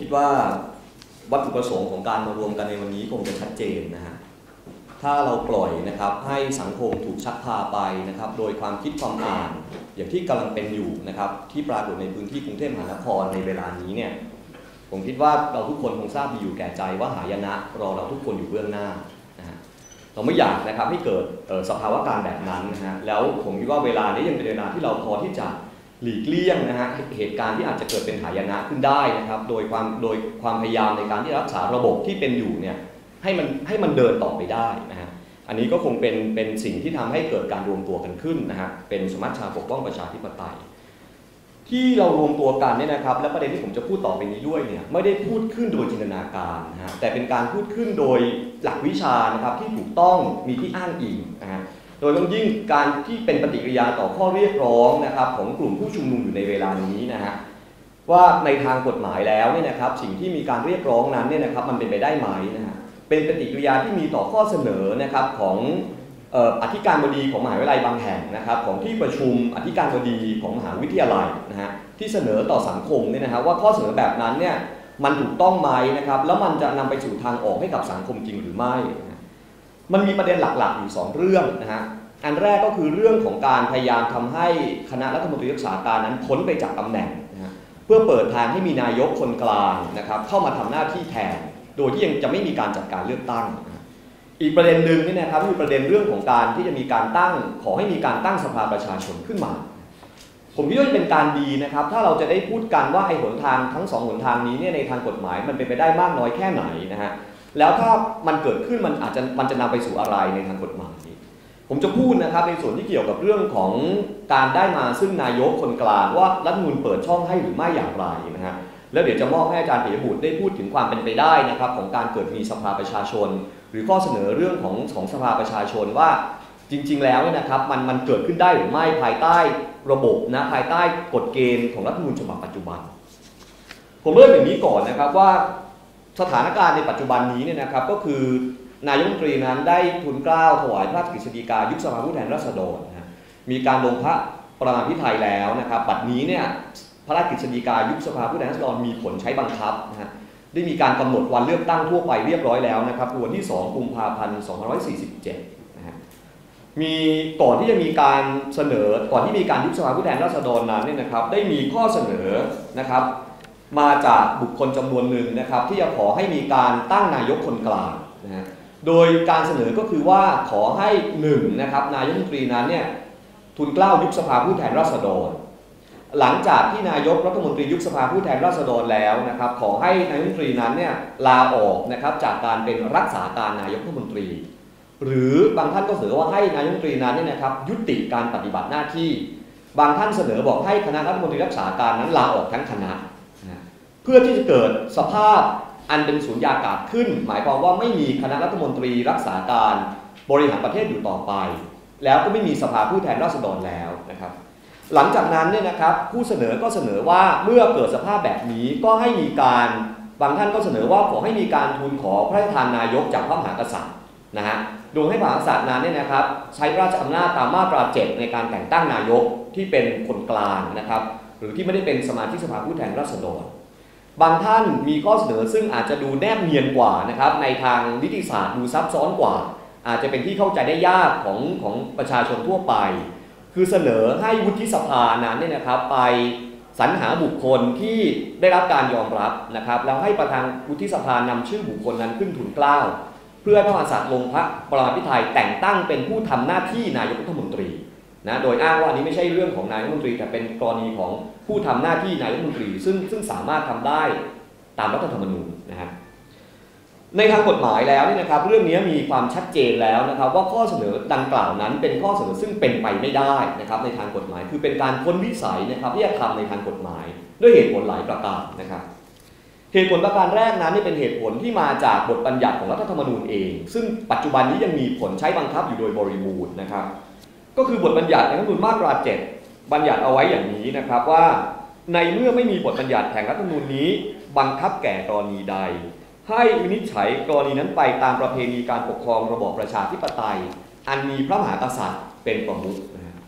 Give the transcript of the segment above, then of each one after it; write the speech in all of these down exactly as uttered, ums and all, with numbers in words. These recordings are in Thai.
คิดว่าวัตถุประสงค์ของการมารวมกันในวันนี้คงจะชัดเจนนะฮะถ้าเราปล่อยนะครับให้สังคมถูกชักพาไปนะครับโดยความคิดความอ่านอย่างที่กำลังเป็นอยู่นะครับที่ปรากฏในพื้นที่กรุงเทพมหานครในเวลานี้เนี่ยผมคิดว่าเราทุกคนคงทราบดีอยู่แก่ใจว่าหายนะรอเราทุกคนอยู่เบื้องหน้านะฮะเราไม่อยากนะครับให้เกิดสภาวะการแบบนั้นนะฮะแล้วผมคิดว่าเวลานี้ยังเป็นเวลาที่เราพอที่จะหลีกเลี่ยงนะฮะเหตุการณ์ที่อาจจะเกิดเป็นหายนะขึ้นได้นะครับโดยความโดยความพยายามในการที่รักษาระบบที่เป็นอยู่เนี่ยให้มันให้มันเดินต่อไปได้นะฮะอันนี้ก็คงเป็นเป็นสิ่งที่ทำให้เกิดการรวมตัวกันขึ้นนะฮะเป็นสมัชชาปกป้องประชาธิปไตยที่เรารวมตัวกันเนี่ยนะครับและประเด็นที่ผมจะพูดต่อไปนี้ด้วยเนี่ยไม่ได้พูดขึ้นโดยจินตนาการนะฮะแต่เป็นการพูดขึ้นโดยหลักวิชานะครับที่ถูกต้องมีที่อ้างอิงนะฮะโดยเฉพาะยิ่งการที่เป็นปฏิกิริยาต่อข้อเรียกร้องนะครับของกลุ่มผู้ชุมนุมอยู่ในเวลานี้นะฮะว่าในทางกฎหมายแล้วเนี่ยนะครับสิ่งที่มีการเรียกร้องนั้นเนี่ยนะครับมันเป็นไปได้ไหมนะฮะเป็นปฏิกิริยาที่มีต่อข้อเสนอนะครับของอธิการบดีของมหาวิทยาลัยบางแห่งนะครับของที่ประชุมอธิการบดีของมหาวิทยาลัยนะฮะที่เสนอต่อสังคมเนี่ยนะฮะว่าข้อเสนอแบบนั้นเนี่ยมันถูกต้องไหมนะครับแล้วมันจะนำไปสู่ทางออกให้กับสังคมจริงหรือไม่มันมีประเด็นหลักๆอยู่สองเรื่องนะฮะอันแรกก็คือเรื่องของการพยายามทำให้คณะรัฐมนตรีรักษาการนั้นพ้นไปจากตำแหน่งนะฮะเพื่อเปิดทางให้มีนายกคนกลางนะครับเข้ามาทำหน้าที่แทนโดยที่ยังจะไม่มีการจัดการเลือกตั้งนะอีกประเด็นหนึ่งนี่นะครับคือประเด็นเรื่องของการที่จะมีการตั้งขอให้มีการตั้งสภาประชาชนขึ้นมาผมคิดว่าเป็นการดีนะครับถ้าเราจะได้พูดกันว่าไอ้หนทางทั้งสองหนทางนี้เนี่ยในทางกฎหมายมันเป็นไปได้มากน้อยแค่ไหนนะฮะแล้วถ้ามันเกิดขึ้นมันอาจจะมันจะนำไปสู่อะไรในทางกฎหมายผมจะพูดนะครับในส่วนที่เกี่ยวกับเรื่องของการได้มาซึ่งนายกคนกลางว่ารัฐธรรมนูญเปิดช่องให้หรือไม่อย่างไรนะฮะแล้วเดี๋ยวจะมอบให้อาจารย์ปิยบุตรได้พูดถึงความเป็นไปได้นะครับของการเกิดมีสภาประชาชนหรือข้อเสนอเรื่องของของสภาประชาชนว่าจริงๆแล้วเนี่ยนะครับมันมันเกิดขึ้นได้หรือไม่ภายใต้ระบบนะภายใต้กฎเกณฑ์ของรัฐธรรมนูญฉบับปัจจุบันผมเริ่มอย่างนี้ก่อนนะครับว่าสถานการณ์ในปัจจุบันนี้เนี่ยนะครับก็คือนายกรัฐมนตรีนั้นได้ทูลเกล้าถวายพระราชกฤษฎีกายุบสภาผู้แทนราษฎรนะมีการลงพระประมาพิไทยแล้วนะครับบัดนี้เนี่ยพระราชกฤษฎีกายุบสภาผู้แทนราษฎรมีผลใช้บังคับนะฮะได้มีการกำหนดวันเลือกตั้งทั่วไปเรียบร้อยแล้วนะครับวันที่สองกุมภาพันธ์สองพันห้าร้อยสี่สิบเจ็ดนะฮะมีก่อนที่จะมีการเสนอก่อนที่มีการยุบสภาผู้แทนราษฎรนั้นเนี่ยนะครับได้มีข้อเสนอนะครับมาจากบุคคลจำนวนหนึ่งนะครับที่จะขอให้มีการตั้งนายกคนกลางนะฮะโดยการเสนอก็คือว่าขอให้หนึ่งนะครับนายกรัฐมนตรีนั้นเนี่ยทูลเกล้ายุบสภาผู้แทนราษฎรหลังจากที่นายกรัฐมนตรียุบสภาผู้แทนราษฎรแล้วนะครับขอให้นายกรัฐมนตรีนั้นเนี่ยลาออกนะครับจากการเป็นรักษาการนายกรัฐมนตรีหรือบางท่านก็เสนอว่าให้นายกรัฐมนตรีนั้นเนี่ยนะครับยุติการปฏิบัติหน้าที่บางท่านเสนอบอกให้คณะรัฐมนตรีรักษาการนั้นลาออกทั้งคณะเพื่อที่จะเกิดสภาพอันเป็นสุญญากาศขึ้นหมายความว่าไม่มีคณะรัฐมนตรีรักษาการบริหารประเทศอยู่ต่อไปแล้วก็ไม่มีสภาผู้แทนราษฎรแล้วนะครับหลังจากนั้นเนี่ยนะครับผู้เสนอก็เสนอว่าเมื่อเกิดสภาพแบบนี้ก็ให้มีการบางท่านก็เสนอว่าขอให้มีการทูลขอพระราชทานนายกจากพระมหากษัตริย์นะฮะโดยให้พระมหากษัตริย์นั้นเนี่ยนะครับใช้ราชอำนาจตามมาตราเจ็ดในการแต่งตั้งนายกที่เป็นคนกลางนะครับหรือที่ไม่ได้เป็นสมาชิกสภาผู้แทนราษฎรบางท่านมีข้อเสนอซึ่งอาจจะดูแนบเนียนกว่านะครับในทางนิติศาสตร์ดูซับซ้อนกว่าอาจจะเป็นที่เข้าใจได้ยากของของประชาชนทั่วไปคือเสนอให้วุฒิสภานั้นเนี่ยนะครับไปสรรหาบุคคลที่ได้รับการยอมรับนะครับแล้วให้ประธานวุฒิสภานำชื่อบุคคลนั้นขึ้นทูลเกล้าเพื่อให้พระมหากษัตริย์ลงพระปรมาภิไธยแต่งตั้งเป็นผู้ทำหน้าที่นายกรัฐมนตรีนะโดยอ้างว่านี้ไม่ใช่เรื่องของนายกรัฐมนตรีแต่เป็นกรณีของผู้ทำหน้าที่นายกรัฐมนตรีซึ่งซึ่งสามารถทำได้ตามรัฐธรรมนูญนะฮะในทางกฎหมายแล้วนี่นะครับเรื่องนี้มีความชัดเจนแล้วนะครับว่าข้อเสนอดังกล่าวนั้นเป็นข้อเสนอซึ่งเป็นไปไม่ได้นะครับในทางกฎหมายคือเป็นการพ้นวิสัยนะครับที่จะทำในทางกฎหมายด้วยเหตุผลหลายประการนะครับเหตุผลประการแรกนั้นนี่เป็นเหตุผลที่มาจากบทบัญญัติของรัฐธรรมนูญเองซึ่งปัจจุบันนี้ยังมีผลใช้บังคับอยู่โดยบริบูรณ์นะครับก็คือบทบัญญัติในรัฐธรรมนูญมาตราเจ็ดบัญญัติเอาไว้อย่างนี้นะครับว่าในเมื่อไม่มีบทบัญญัติแห่งรัฐธรรมนูญนี้บังคับแก่กรณีใดให้วินิจฉัยกรณีนั้นไปตามประเพณีการปกครองระบอบประชาธิปไตยอันมีพระมหากษัตริย์เป็นประมุขนะ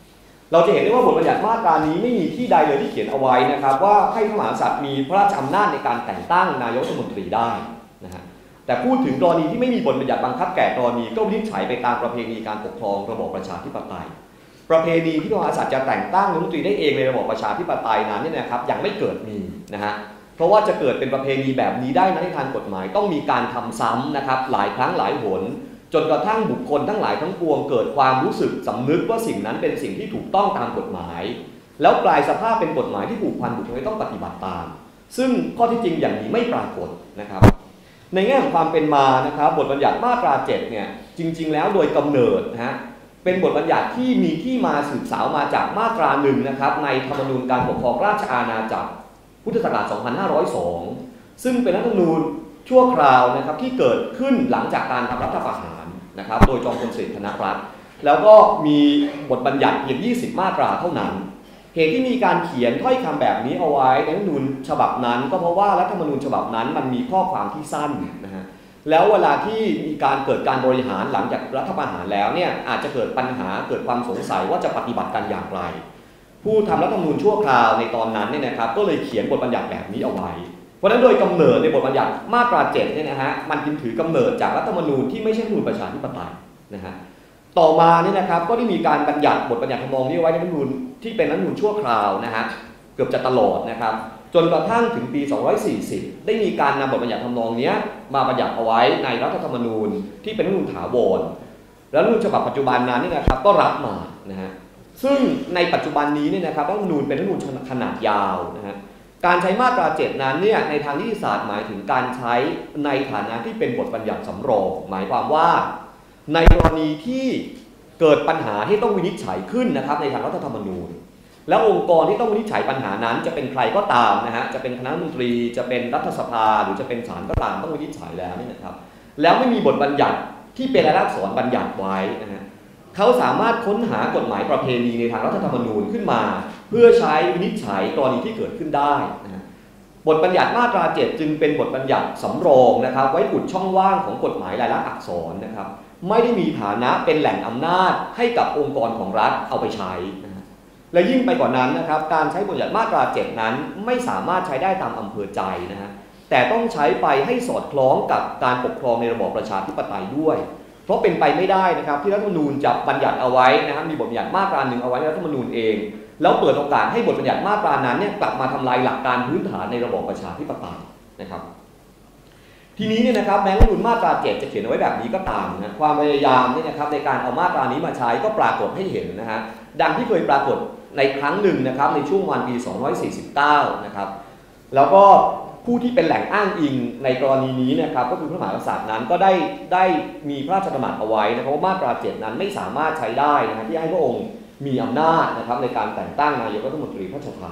เราจะเห็นได้ว่าบทบัญญัติมาตรานี้ไม่มีที่ใดเลยที่เขียนเอาไว้นะครับว่าให้พระมหากษัตริย์มีพระราชอำนาจในการแต่งตั้งนายกรัฐมนตรีได้นะฮะแต่พูดถึงกรณีที่ไม่มีบทบัญญัติบังคับแก่กรณีก็วินิจฉัยไปตามประเพณีการปกครองระบอบประชาธิปไตยประเพณีที่พระมหากษัตริย์จะแต่งตั้งนายกรัฐมนตรีได้เองในระบอบประชาธิปไตยนั้นเนี่ยนะครับยังไม่เกิดมีนะฮะเพราะว่าจะเกิดเป็นประเพณีแบบนี้ได้ในทางกฎหมายต้องมีการทำซ้ำนะครับหลายครั้งหลายหนจนกระทั่งบุคคลทั้งหลายทั้งปวงเกิดความรู้สึกสำนึกว่าสิ่งนั้นเป็นสิ่งที่ถูกต้องตามกฎหมายแล้วกลายสภาพเป็นกฎหมายที่ผูกพันบุคคลให้ต้องปฏิบัติตามซึ่งข้อที่จริงอย่างนี้ไม่ปรากฏนะครับในแง่ของความเป็นมานะครับบทบัญญัติมาตราเจ็ดเนี่ยจริงๆแล้วโดยกำเนิดนะฮะเป็นบทบัญญัติที่มีที่มาสืบสาวมาจากมาตราหนึ่งนะครับในธรรมนูญการปกครองราชอาณาจักรพุทธศักราช สองพันห้าร้อยสอง ซึ่งเป็นรัฐธรรมนูญชั่วคราวนะครับที่เกิดขึ้นหลังจากการทำรัฐประหารนะครับโดยจอมพลสฤษดิ์ธนรัตน์แล้วก็มีบทบัญญัติเพียงยี่สิบมาตราเท่านั้นเหตุที่มีการเขียนถ้อยคำแบบนี้เอาไว้ในรัฐธรรมนูญฉบับนั้นก็เพราะว่ารัฐธรรมนูญฉบับนั้นมันมีข้อความที่สั้นนะฮะแล้วเวลาที่มีการเกิดการบริหารหลังจากรัฐประหารแล้วเนี่ยอาจจะเกิดปัญหาเกิดความสงสัยว่าจะปฏิบัติกันอย่างไรผู้ทำรัฐธรรมนูญชั่วคราวในตอนนั้นเนี่ยนะครับก็เลยเขียนบทบัญญัติแบบนี้เอาไว้เพราะฉะนั้นโดยกำเนิดในบทบัญญัติมาตราเจ็ดเนี่ยนะฮะมันจึงถือกำเนิดจากรัฐธรรมนูญที่ไม่ใช่รัฐธรรมนูญประชาธิปไตยนะฮะต่อมาเนี่ยนะครับก็ได้มีการบัญญัติบทบัญญัติทำนองนี้ไว้ในรัฐธรรมนูญที่เป็นรัฐธรรมนูญชั่วคราวนะฮะเกือบจะตลอดนะครับจนกระทั่งถึงปีสองร้อยสี่สิบได้มีการนำบทบัญญัติทำนองนี้มาบัญญัติเอาไว้ในรัฐธรรมนูญที่เป็นรัฐธรรมนูญถาวรและรัฐธรรมนูญฉบับปัจจุบันนั้นนี่นะครับก็รับมานะฮะซึ่งในปัจจุบันนี้เนี่ยนะครับรัฐธรรมนูญเป็นรัฐธรรมนูญขนาดยาวนะฮะการใช้มาตราเจ็ดนั้นเนี่ยในทางนิติศาสตร์หมายถึงการใช้ในฐานะที่เป็นบทบัญญัติสำรองหมายความว่าในกรณีที่เกิดปัญหาที่ต้องวินิจฉัยขึ้นนะครับในทางรัฐธรรมนูญแล้วองค์กรที่ต้องวินิจฉัยปัญหานั้นจะเป็นใครก็ตามนะฮะจะเป็นคณะรัฐมนตรีจะเป็นรัฐสภาหรือจะเป็นศาลก็ตามต้องวินิจฉัยแล้วนี่นะครับแล้วไม่มีบทบัญญัติที่เป็นรายลักษณ์อักษรบัญญัติไว้นะฮะเขาสามารถค้นหากฎหมายประเพณีในทางรัฐธรรมนูญขึ้นมาเพื่อใช้วินิจฉัยกรณีที่เกิดขึ้นได้นะฮะบทบัญญัติมาตราเจ็ดจึงเป็นบทบัญญัติสำรองนะครับไว้อุดช่องว่างของกฎหมายรายลักษณ์อักษรนะครับไม่ได้มีฐานะเป็นแหล่งอำนาจให้กับองค์กรของรัฐเอาไปใช้นะฮะและยิ่งไปกว่านั้นนะครับการใช้บทบัญญัติมาตราเจ็ดนั้นไม่สามารถใช้ได้ตามอำเภอใจนะฮะแต่ต้องใช้ไปให้สอดคล้องกับการปกครองในระบอบประชาธิปไตยด้วยเพราะเป็นไปไม่ได้นะครับที่รัฐธรรมนูญจะบัญญัติเอาไว้นะครับมีบทบัญญัติมาตราหนึ่งเอาไว้ในรัฐธรรมนูญเองแล้วเปิดโอกาสให้บทบัญญัติมาตรานั้นเนี่ยกลับมาทำลายหลักการพื้นฐานในระบอบประชาธิปไตยนะครับทีนี้เนี่ยนะครับแม้รัฐธรรมนูญมาตราเจ็ดจะเขียนเอาไว้แบบนี้ก็ตามนะความพยายามเนี่ยนะครับในการเอามาตรานี้มาใช้ก็ปรากฏให้เห็นนะฮะดังที่เคยปรากฏในครั้งหนึ่งนะครับในช่วงวันปีสองร้อยสี่สิบเก้านะครับแล้วก็ผู้ที่เป็นแหล่งอ้างอิงในกรณีนี้นะครับก็คือพระมหากษัตริย์นั้นก็ได้ได้มีพระราชดำรัสเอาไว้นะครับว่ามาตราเจ็ดนั้นไม่สามารถใช้ได้นะครับที่ให้พระองค์มีอำนาจนะครับในการแต่งตั้งนายกรัฐมนตรีพระราชทาน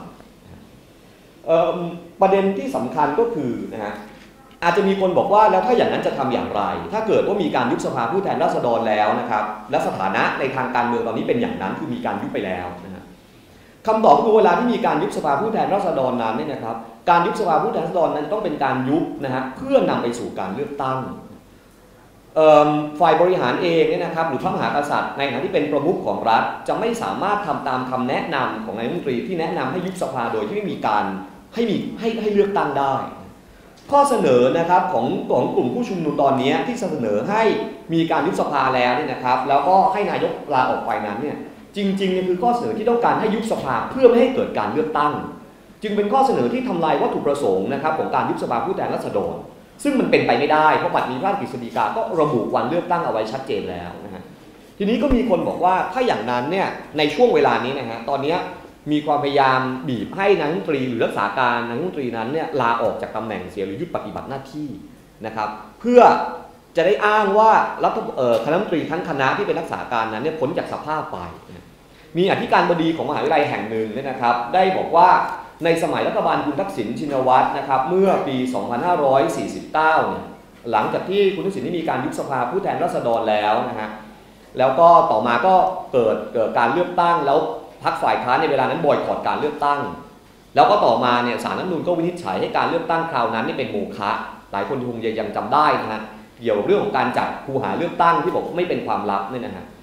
ประเด็นที่สำคัญก็คือนะฮะอาจจะมีคนบอกว่าแล้วถ้าอย่างนั้นจะทำอย่างไรถ้าเกิดว่ามีการยุบสภาผู้แทนราษฎรแล้วนะครับและสถานะในทางการเมืองตอนนี้เป็นอย่างนั้นคือมีการยุบไปแล้วนะฮะคำตอบคือเวลาที่มีการยุบสภาผู้แทนราษฎรนั้นเนี่ยนะครับการยุบสภาผู้แทนราษฎรนั้นต้องเป็นการยุบนะฮะเพื่อนำไปสู่การเลือกตั้งฝ่ายบริหารเองเนี่ยนะครับหรือพระมหากษัตริย์ในฐานะที่เป็นประมุขของรัฐจะไม่สามารถทำตามคำแนะนำของนายกรัฐมนตรีที่แนะนำให้ยุบสภาโดยที่ไม่มีการให้มีให้ให้เลือกตั้งได้ข้อเสนอนะครับของของกลุ่มผู้ชุมนุมตอนนี้ที่เสนอให้มีการยุบสภาแล้วเนี่ยนะครับแล้วก็ให้นายกลาออกไปนั้นเนี่ยจริงๆเนี่ยคือข้อเสนอที่ต้องการให้ยุบสภาเพื่อไม่ให้เกิดการเลือกตั้งจึงเป็นข้อเสนอที่ทำลายวัตถุประสงค์นะครับของการยุบสภาผู้แทนราษฎรซึ่งมันเป็นไปไม่ได้เพราะบัดนี้พระราชกฤษฎีกาก็ระบุวันเลือกตั้งเอาไว้ชัดเจนแล้วนะฮะทีนี้ก็มีคนบอกว่าถ้าอย่างนั้นเนี่ยในช่วงเวลานี้นะฮะตอนนี้มีความพยายามบีบให้นายกรัฐมนตรีหรือรักษาการนายกรัฐมนตรีนั้นเนี่ยลาออกจากตำแหน่งเสียหรือหยุดปฏิบัติหน้าที่นะครับเพื่อจะได้อ้างว่ารัฐคณะรัฐมนตรีทั้งคณะที่เป็นรักษาการนั้นเนี่ยพ้นจากสภาพไปมีอธิการบดีของมหาวิทยาลัยแห่งหนึ่งเนี่ยนะครับได้บอกว่าในสมัยรัฐบาลคุณทักษิณชินวัตรนะครับเมื่อปีสองพันห้าร้อยสี่สิบเก้าเนี่ยหลังจากที่คุณทักษิณได้มีการยุบสภาผู้แทนราษฎรแล้วนะฮะแล้วก็ต่อมาก็เกิดเกิดการเลือกตั้งแล้วพรรคฝ่ายค้านในเวลานั้นบอยคอตการเลือกตั้งแล้วก็ต่อมาเนี่ยศาลรัฐธรรมนูญก็วินิจฉัยให้การเลือกตั้งคราวนั้นนี่เป็นโมฆะหลายคนคงยังจำได้นะฮะเกี่ยวกับเรื่องของการจัดคูหาเลือกตั้งที่บอกไม่เป็นความลับเนี่ยนะฮะ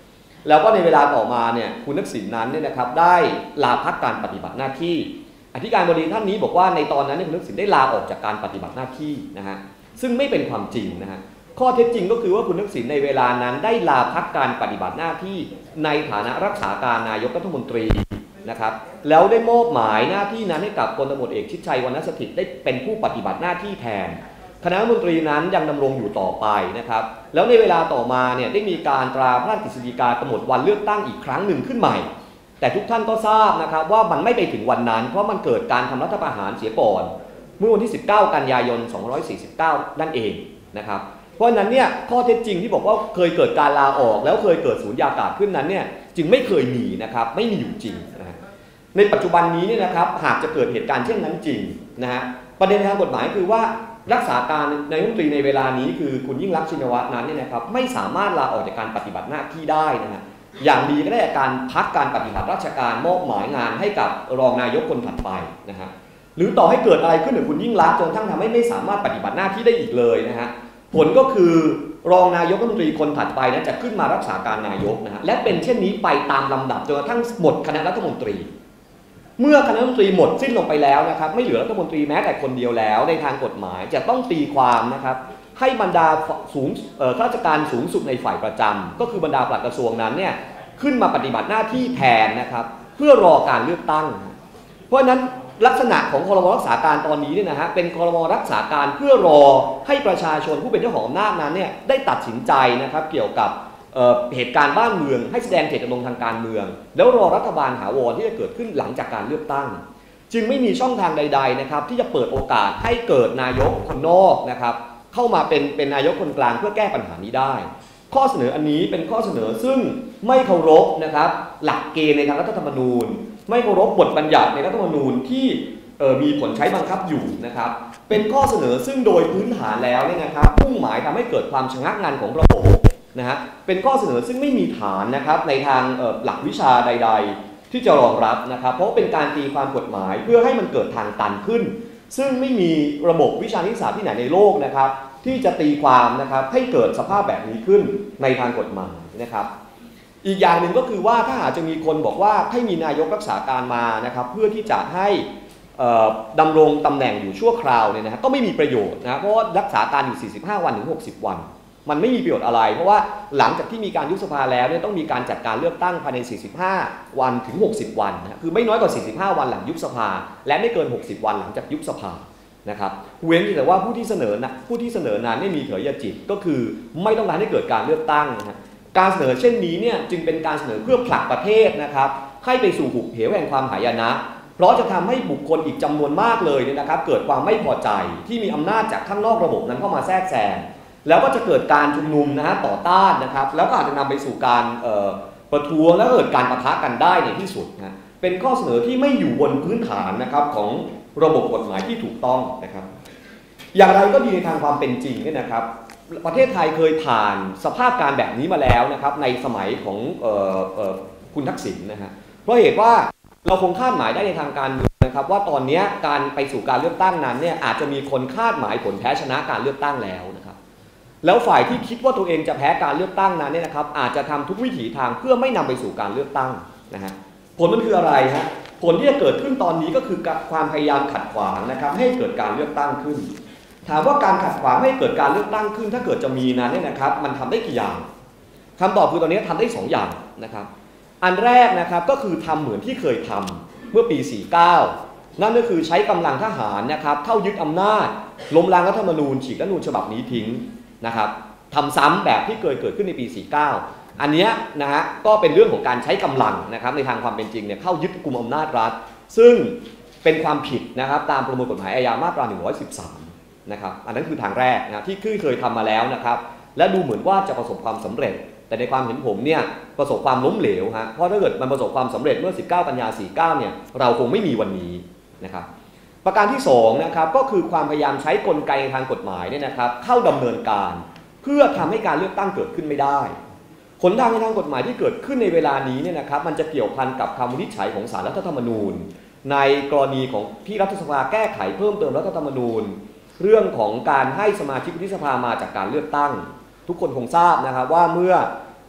แล้วก็ในเวลาต่อมาเนี่ยคุณทักษิณนั้นเนี่ยนะครับได้ลาพักการปฏิบัติหน้าที่อธิการบดีท่านนี้บอกว่าในตอนนั้นคุณทักษิณได้ลาออกจากการปฏิบัติหน้าที่นะฮะซึ่งไม่เป็นความจริงนะฮะข้อเท็จจริงก็คือว่าคุณทักษิณในเวลานั้นได้ลาพักการปฏิบัติหน้าที่ในฐานะรักษาการนายกรัฐมนตรีนะครับแล้วได้มอบหมายหน้าที่นั้นให้กับพลตำรวจเอกชิดชัยวรรณสถิตย์ได้เป็นผู้ปฏิบัติหน้าที่แทนคณะรัฐมนตรีนั้นยังดำรงอยู่ต่อไปนะครับแล้วในเวลาต่อมาเนี่ยได้มีการตราพระราชกฤษฎีกากำหนดวันเลือกตั้งอีกครั้งหนึ่งขึ้นใหม่แต่ทุกท่านก็ทราบนะครับว่ามันไม่ไปถึงวันนั้นเพราะมันเกิดการทำรัฐประหารเสียก่อนเมื่อวันที่สิบเก้ากันยายนสองพันห้าร้อยสี่สิบเก้านั่นเองนะครับเพราะฉะนั้นเนี่ยข้อเท็จจริงที่บอกว่าเคยเกิดการลาออกแล้วเคยเกิดสูญญากาศขึ้นนั้นเนี่ยจึงไม่เคยมีนะครับไม่มีอยู่จริงนะฮะในปัจจุบันนี้เนี่ยนะครับหากจะเกิดเหตุการณ์เช่นนั้นจริงนะฮะประเด็นทางกฎหมายคือว่ารักษาการนายกรัฐมนตรีในเวลานี้คือคุณยิ่งรักษณ์ชินวัตรนั้นเนี่ยนะครับไม่สามารถลาออกจากการปฏิบัติหน้าที่ได้นะฮะอย่างดีก็ได้การพักการปฏิบัติราชการมอบหมายงานให้กับรองนายกคนถัดไปนะฮะหรือต่อให้เกิดอะไรขึ้นกับคุณยิ่งรักษณ์จนทั้งทำให้ไม่สามารถปฏิบัติหน้าที่ได้อีกเลยนะฮะผลก็คือรองนายกรัฐมนตรีคนถัดไปนั้นจะขึ้นมารักษาการนายกนะฮะและเป็นเช่นนี้ไปตามลำดับจนกระทั่งหมดคณะรัฐมนตรีเมื่อคณะรัฐมนตรีหมดสิ้นลงไปแล้วนะครับไม่เหลือรัฐมนตรีแม้แต่คนเดียวแล้วในทางกฎหมายจะต้องตีความนะครับให้บรรดาสูงข้าราชการสูงสุดในฝ่ายประจำก็คือบรรดาปลัดกระทรวงนั้นเนี่ยขึ้นมาปฏิบัติหน้าที่แทนนะครับเพื่อรอการเลือกตั้งเพราะฉะนั้นลักษณะของครม.รักษาการตอนนี้เนี่ยนะฮะเป็นครม.รักษาการเพื่อรอให้ประชาชนผู้เป็นเจ้าของอำนาจนั้นเนี่ยได้ตัดสินใจนะครับเกี่ยวกับเหตุการณ์บ้านเมืองให้แสดงเจตจำนงทางการเมืองแล้วรอรัฐบาลถาวรที่จะเกิดขึ้นหลังจากการเลือกตั้งจึงไม่มีช่องทางใดๆนะครับที่จะเปิดโอกาสให้เกิดนายกคนนอกนะครับเข้ามาเป็นเป็นนายกคนกลางเพื่อแก้ปัญหานี้ได้ข้อเสนออันนี้เป็นข้อเสนอซึ่งไม่เคารพนะครับหลักเกณฑ์ในทางรัฐธรรมนูญไม่เคารพบทบัญญัติในรัฐธรรมนูญที่มีผลใช้บังคับอยู่นะครับเป็นข้อเสนอซึ่งโดยพื้นฐานแล้วเนี่ยนะครับมุ่งหมายทำให้เกิดความชะงักงันของระบบนะฮะเป็นข้อเสนอซึ่งไม่มีฐานนะครับในทางหลักวิชาใดๆที่จะรองรับนะครับเพราะเป็นการตีความกฎหมายเพื่อให้มันเกิดทางตันขึ้นซึ่งไม่มีระบบวิชานิสสาสตร์ที่ไหนในโลกนะครับที่จะตีความนะครับให้เกิดสภาพแบบนี้ขึ้นในทางกฎหมายนะครับอีกอย่างหนึ่งก็คือว่าถ้าหากจะมีคนบอกว่าให้มีนายกรักษาการมานะครับเพื่อที่จะให้ดำรงตำแหน่งอยู่ชั่วคราวเนี่ยนะก็ไม่มีประโยชน์นะเพราะว่ารักษาการอยู่สี่สิบห้าวันถึงหกสิบวันมันไม่มีประโยชน์อะไรเพราะว่าหลังจากที่มีการยุบสภาแล้วเนี่ยต้องมีการจัดการเลือกตั้งภายในสี่สิบห้าวันถึงหกสิบวันนะคือไม่น้อยกว่าสี่สิบห้าวันหลังยุบสภาและไม่เกินหกสิบวันหลังจากยุบสภานะครับเว้นแต่ว่าผู้ที่เสนอนะผู้ที่เสนอนั้นไม่มีเถรยจิตก็คือไม่ต้องการให้เกิดการเลือกตั้งนะฮะการเสนอเช่นนี้เนี่ยจึงเป็นการเสนอเพื่อผลักประเทศนะครับให้ไปสู่หุบเหวแห่งความหายนะเพราะจะทำให้บุคคลอีกจำนวนมากเลยเนี่ยนะครับเกิดความไม่พอใจที่มีอำนาจจากข้างนอกระบบนั้นเข้ามาแทรกแซงแล้วก็จะเกิดการชุมนุมนะฮะต่อต้านนะครับแล้วก็อาจจะนำไปสู่การประท้วงและเกิดการปะทะกันได้ในที่สุดนะเป็นข้อเสนอที่ไม่อยู่บนพื้นฐานนะครับของระบบกฎหมายที่ถูกต้องนะครับอย่างไรก็ดีในทางความเป็นจริงเนี่ยนะครับประเทศไทยเคยผ่านสภาพการแบบนี้มาแล้วนะครับในสมัยของเอ่อเอ่อคุณทักษิณนะฮะเพราะเหตุว่าเราคงคาดหมายได้ในทางการเมืองนะครับว่าตอนนี้การไปสู่การเลือกตั้งนั้นเนี่ยอาจจะมีคนคาดหมายผลแพ้ชนะการเลือกตั้งแล้วนะครับแล้วฝ่ายที่คิดว่าตัวเองจะแพ้การเลือกตั้งนั้นเนี่ยนะครับอาจจะทำทุกวิถีทางเพื่อไม่นำไปสู่การเลือกตั้งนะฮะผลมันคืออะไรฮะผลที่จะเกิดขึ้นตอนนี้ก็คือความพยายามขัดขวางนะครับให้เกิดการเลือกตั้งขึ้นถามว่าการขัดขวางให้เกิดการเลือกตั้งขึ้นถ้าเกิดจะมีนั้นเนี่ยนะครับมันทำได้กี่อย่างคำตอบคือตอนนี้ทำได้สองอย่างนะครับอันแรกนะครับก็คือทำเหมือนที่เคยทำเมื่อปีสี่สิบเก้านั่นก็คือใช้กำลังทหารนะครับเข้ายึดอำนาจล้มล้างรัฐธรรมนูญฉีกรัฐธรรมนูญฉบับนี้ทิ้งนะครับทำซ้ำแบบที่เคยเกิดขึ้นในปีสี่สิบเก้าอันนี้นะฮะก็เป็นเรื่องของการใช้กำลังนะครับในทางความเป็นจริงเนี่ยเข้ายึดกุมอำนาจรัฐซึ่งเป็นความผิดนะครับตามประมวลกฎหมายอาญามาตราหนึ่งร้อยสิบสามนะครับอันนั้นคือทางแรกนะที่เคยทำมาแล้วนะครับและดูเหมือนว่าจะประสบความสำเร็จแต่ในความเห็นผมเนี่ยประสบความล้มเหลวฮะเพราะถ้าเกิดมันประสบความสำเร็จเมื่อสิบเก้ากันยายนสี่สิบเก้าเนี่ยเราคงไม่มีวันนี้นะครับประการที่สองนะครับก็คือความพยายามใช้กลไกทางกฎหมายเนี่ยนะครับเข้าดำเนินการเพื่อทำให้การเลือกตั้งเกิดขึ้นไม่ได้ผลทางในทางกฎหมายที่เกิดขึ้นในเวลานี้เนี่ยนะครับมันจะเกี่ยวพันกับคำวินิจฉัยของศาลรัฐธรรมนูญในกรณีของที่รัฐสภาแก้ไขเพิ่มเติมรัฐธรรมนูญเรื่องของการให้สมาชิกวุฒิสภามาจากการเลือกตั้งทุกคนคงทราบนะครับว่าเมื่อ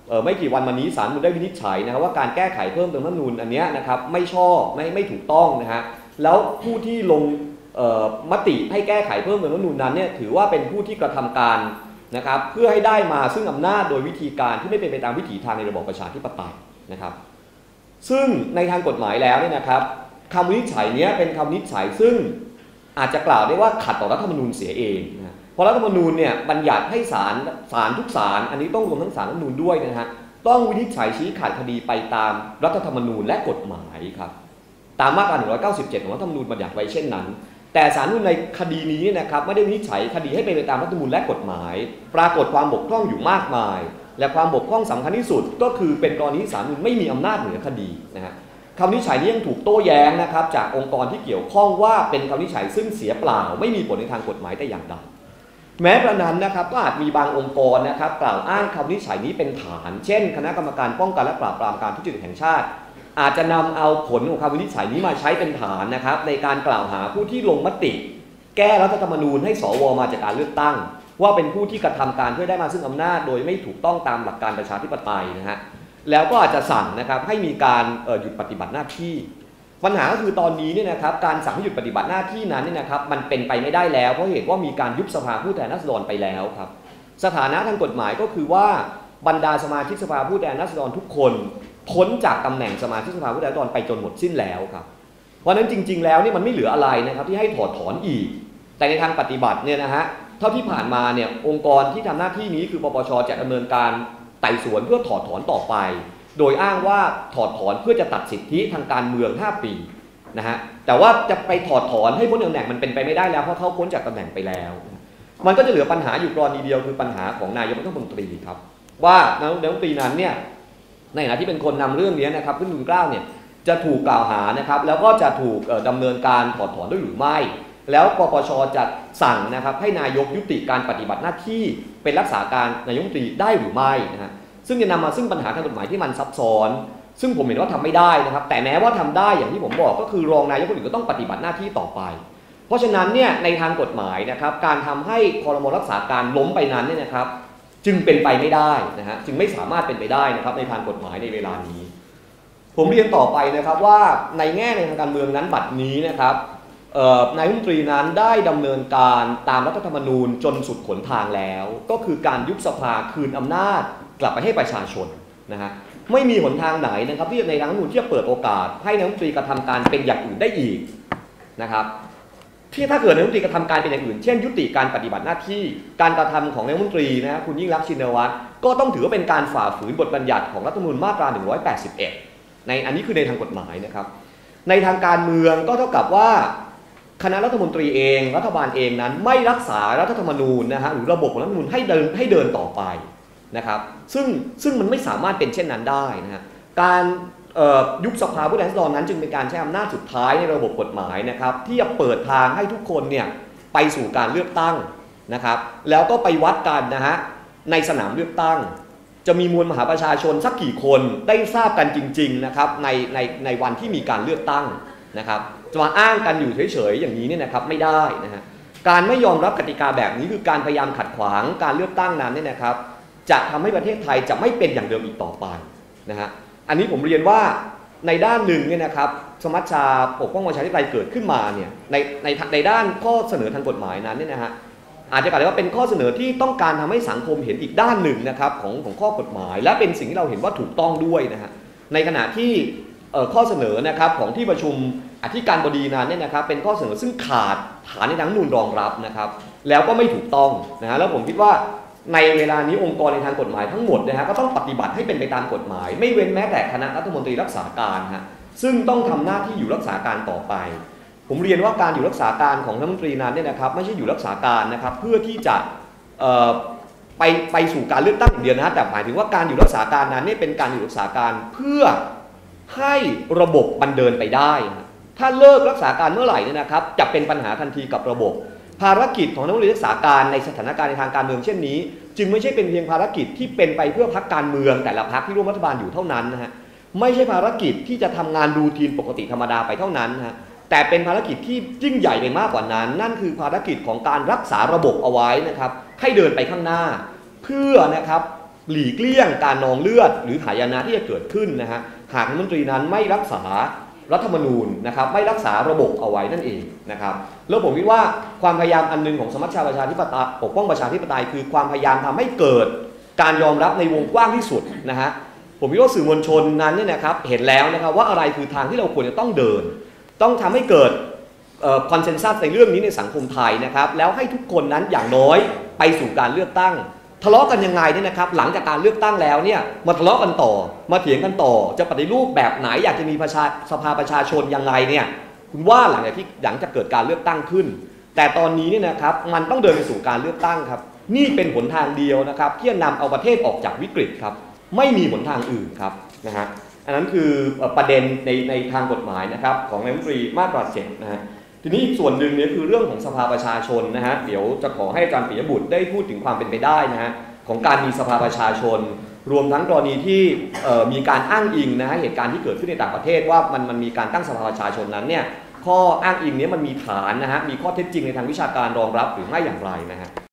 ไม่กี่วันมานี้ศาลรัฐธรรมนูญได้วินิจฉัยนะครับว่าการแก้ไขเพิ่มเติมรัฐธรรมนูญอันนี้นะครับไม่ชอบไม่ไม่ถูกต้องนะฮะแล้วผู้ที่ลงมติให้แก้ไขเพิ่มเติมรัฐธรรมนูญนั้นเนี่ยถือว่าเป็นผู้ที่กระทำการนะครับเพื่อให้ได้มาซึ่งอำนาจโดยวิธีการที่ไม่เป็นไปตามวิถีทางในระบอบประชาธิปไตยนะครับซึ่งในทางกฎหมายแล้วเนี่ยนะครับคำวินิจฉัยนี้เป็นคำวินิจฉัยซึ่งอาจจะกล่าวได้ว่าขัดต่อรัฐธรรมนูญเสียเองนะเพราะรัฐธรรมนูญเนี่ยบัญญัติให้ศาลศาลทุกศาลอันนี้ต้องรวมทั้งศาลรัฐธรรมนูญด้วยนะฮะต้องวินิจฉัยชี้ขาดคดีไปตามรัฐธรรมนูญและกฎหมายครับตามมาตราหนึ่งร้อยเก้าสิบเจ็ดของรัฐธรรมนูญบัญญัติไว้เช่นนั้นแต่ศาลรัฐธรรมนูญในคดีนี้นะครับไม่ได้วินิจฉัยคดีให้เป็นไปตามรัฐธรรมนูญและกฎหมายปรากฏความบกพร่องอยู่มากมายและความบกพร่องสำคัญที่สุดก็คือเป็นกรณีที่ศาลรัฐธรรมนูญไม่มีอำนาจเหนือคดีนะฮะคำวินิจฉัยนี้ยังถูกโต้แย้งนะครับจากองค์กรที่เกี่ยวข้องว่าเป็นคำวินิจฉัยซึ่งเสียเปล่าไม่มีผลในทางกฎหมายแต่อย่างใดแม้กระนั้นนะครับก็อาจมีบางองค์กรนะครับกล่าวอ้างคำวินิจฉัยนี้เป็นฐานเช่นคณะกรรมการป้องกันและปราบปรามการทุจริตแห่งชาติอาจจะนำเอาผลของคำวินิจฉัยนี้มาใช้เป็นฐานนะครับในการกล่าวหาผู้ที่ลงมติแก้รัฐธรรมนูญให้สวมาจากการเลือกตั้งว่าเป็นผู้ที่กระทำการเพื่อได้มาซึ่งอำนาจโดยไม่ถูกต้องตามหลักการประชาธิปไตยนะฮะแล้วก็อาจจะสั่งนะครับให้มีการหยุดปฏิบัติหน้าที่ปัญหาก็คือตอนนี้เนี่ยนะครับการสั่งให้หยุดปฏิบัติหน้าที่นั้นเนี่ยนะครับมันเป็นไปไม่ได้แล้วเพราะเหตุว่ามีการยุบสภาผู้แทนราษฎรไปแล้วครับสถานะทางกฎหมายก็คือว่าบรรดาสมาชิกสภาผู้แทนราษฎรทุกคนพ้นจากตำแหน่งสมาชิกสภาผู้แทนราษฎรไปจนหมดสิ้นแล้วครับเพราะนั้นจริงๆแล้วนี่มันไม่เหลืออะไรนะครับที่ให้ถอดถอนอีกแต่ในทางปฏิบัติเนี่ยนะฮะเท่าที่ผ่านมาเนี่ยองค์กรที่ทำหน้าที่นี้คือปปชจะดำเนินการไต่สวนเพื่อถอดถอนต่อไปโดยอ้างว่าถอดถอนเพื่อจะตัดสิทธิทางการเมืองห้าปีนะฮะแต่ว่าจะไปถอดถอนให้พ้นตำแหน่งมันเป็นไปไม่ได้แล้วเพราะเขาพ้นจากตำแหน่งไปแล้วมันก็จะเหลือปัญหาอยู่กรณีเดียวคือปัญหาของนายกรัฐมนตรีครับว่านายกรัฐมนตรีนั้นเนี่ยในฐานะที่เป็นคนนำเรื่องนี้นะครับขึ้นทูลเกล้าเนี่ยจะถูกกล่าวหานะครับแล้วก็จะถูกดำเนินการถอดถอนด้วยหรือไม่แล้วปปชจะสั่งนะครับให้นายกยุติการปฏิบัติหน้าที่เป็นรักษาการนายกรัฐมนตรีได้หรือไม่นะฮะซึ่งจะนำมาซึ่งปัญหาทางกฎหมายที่มันซับซ้อนซึ่งผมเห็นว่าทำไม่ได้นะครับแต่แม้ว่าทำได้อย่างที่ผมบอกก็คือรองนายกคนอื่นก็ต้องปฏิบัติหน้าที่ต่อไปเพราะฉะนั้นเนี่ยในทางกฎหมายนะครับการทำให้ครม.รักษาการล้มไปนั้นเนี่ยนะครับจึงเป็นไปไม่ได้นะฮะจึงไม่สามารถเป็นไปได้นะครับในทางกฎหมายในเวลานี้ผมเรียนต่อไปนะครับว่าในแง่ในทางการเมืองนั้นบัดนี้นะครับนายกรัฐมนตรีนั้นได้ดำเนินการตามรัฐธรรมนูญจนสุดหนทางแล้วก็คือการยุบสภาคืนอำนาจกลับไปให้ประชาชนนะฮะไม่มีหนทางไหนนะครับที่ในทางรัฐธรรมนูญที่จะเปิดโอกาสให้นายกรัฐมนตรีกระทำการเป็นอย่างอื่นได้อีกนะครับที่ถ้าเกิดนายกรัฐมนตรีกระทำการเป็นอย่างอื่นเช่นยุติการปฏิบัติหน้าที่การกระทำของนายกรัฐมนตรีนะคุณยิ่งรักษณ์ชินวัตรก็ต้องถือว่าเป็นการฝ่าฝืนบทบัญญัติของรัฐธรรมนูญมาตราหนึ่งร้อยแปดสิบเอ็ดในอันนี้คือในทางกฎหมายนะครับในทางการเมืองก็เท่ากับว่าคณะรัฐมนตรีเองรัฐบาลเองนั้นไม่รักษารัฐธรรมนูญนะฮะหรือระบบของรัฐธรรมนูญให้เดินให้เดินต่อไปนะครับซึ่งซึ่งมันไม่สามารถเป็นเช่นนั้นได้นะฮะการยุบสภาผู้แทนราษฎรนั้นจึงเป็นการใช้อำนาจสุดท้ายในระบบกฎหมายนะครับที่จะเปิดทางให้ทุกคนเนี่ยไปสู่การเลือกตั้งนะครับแล้วก็ไปวัดกันนะฮะในสนามเลือกตั้งจะมีมวลมหาประชาชนสักกี่คนได้ทราบกันจริงๆนะครับในในในวันที่มีการเลือกตั้งนะครับจะมาอ้างกันอยู่เฉยๆอย่างนี้เนี่ยนะครับไม่ได้นะฮะการไม่ยอมรับกติกาแบบนี้คือการพยายามขัดขวางการเลือกตั้งนั้นเนี่ยนะครับจะทำให้ประเทศไทยจะไม่เป็นอย่างเดิมอีกต่อไปนะฮะอันนี้ผมเรียนว่าในด้านหนึ่งเนี่ยนะครับสมัชชาปกป้องประชาธิปไตยเกิดขึ้นมาเนี่ยในในในด้านข้อเสนอทางกฎหมายนั้นเนี่ยนะฮะอาจจะกล่าวได้ว่าเป็นข้อเสนอที่ต้องการทำให้สังคมเห็นอีกด้านหนึ่งนะครับของของข้อกฎหมายและเป็นสิ่งที่เราเห็นว่าถูกต้องด้วยนะฮะในขณะที่ข้อเสนอนะครับของที่ประชุมอธิการบดีนั้นเนี่ยนะครับเป็นข้อเสนอซึ่งขาดฐานในทางรัฐธรรมนูญรองรับนะครับแล้วก็ไม่ถูกต้องนะฮะแล้วผมคิดว่าในเวลานี้องค์กรในทางกฎหมายทั้งหมดนะฮะก็ต้องปฏิบัติให้เป็นไปตามกฎหมายไม่เว้นแม้แต่คณะรัฐมนตรีรักษาการฮะซึ่งต้องทำหน้าที่อยู่รักษาการต่อไปผมเรียนว่าการอยู่รักษาการของรัฐมนตรีนั้นเนี่ยนะครับไม่ใช่อยู่รักษาการนะครับเพื่อที่จะไปไปสู่การเลือกตั้งอย่างเดียวนะแต่หมายถึงว่าการอยู่รักษาการนั้นนี่เป็นการอยู่รักษาการเพื่อให้ระบบมันเดินไปได้ถ้าเลิกรักษาการเมื่อไหร่เนี่ยนะครับจะเป็นปัญหาทันทีกับระบบภารกิจของนักรักษาการในสถานการณ์ในทางการเมืองเช่นนี้จึงไม่ใช่เป็นเพียงภารกิจที่เป็นไปเพื่อพรรคการเมืองแต่ละพรรคที่ร่วมรัฐบาลอยู่เท่านั้นนะฮะไม่ใช่ภารกิจที่จะทำงานรูทีนปกติธรรมดาไปเท่านั้นนะฮะแต่เป็นภารกิจที่ยิ่งใหญ่ไปมากกว่านั้นนั่นคือภารกิจของการรักษาระบบเอาไว้นะครับให้เดินไปข้างหน้าเพื่อนะครับหลีกเลี่ยงการนองเลือดหรือหายนะที่จะเกิดขึ้นนะฮะหากรัฐมนตรีนั้นไม่รักษารัฐธรรมนูญนะครับไม่รักษาระบบเอาไว้นั่นเองนะครับแล้วผมคิดว่าความพยายามอันนึงของสมัชชาประชาธิปไตยปกป้องประชาธิปไตยคือความพยายามทำให้เกิดการยอมรับในวงกว้างที่สุดนะฮะผมคิดว่าสื่อมวลชนนั้นเนี่ยนะครับเห็นแล้วนะครับว่าอะไรคือทางที่เราควรจะต้องเดินต้องทำให้เกิดคอนเซนแซสในเรื่องนี้ในสังคมไทยนะครับแล้วให้ทุกคนนั้นอย่างน้อยไปสู่การเลือกตั้งทะเลาะกันยังไงเนี่ยนะครับหลังจากการเลือกตั้งแล้วเนี่ยมาทะเลาะกันต่อมาเถียงกันต่อจะปฏิรูปแบบไหนอยากจะมีประชาสภาประชาชนยังไงเนี่ยคุณว่าหลังจากที่หลังจากเกิดการเลือกตั้งขึ้นแต่ตอนนี้เนี่ยนะครับมันต้องเดินไปสู่การเลือกตั้งครับนี่เป็นหนทางเดียวนะครับที่จะนำเอาประเทศออกจากวิกฤตครับไม่มีหนทางอื่นครับนะฮะอันนั้นคือประเด็นในในทางกฎหมายนะครับของนายกรัฐมนตรีมาตราเจ็ดนะฮะทีนี้อีกส่วนหนึ่งเนี่ยคือเรื่องของสภาประชาชนนะฮะเดี๋ยวจะขอให้อาจารย์ปิยบุตรได้พูดถึงความเป็นไปได้นะฮะของการมีสภาประชาชนรวมทั้งกรณีที่มีการอ้างอิงนะฮะเหตุการณ์ที่เกิดขึ้นในต่างประเทศว่ามันมันมีการตั้งสภาประชาชนนั้นเนี่ยข้ออ้างอิงนี้มันมีฐานนะฮะมีข้อเท็จจริงในทางวิชาการรองรับหรือไม่อย่างไรนะฮะ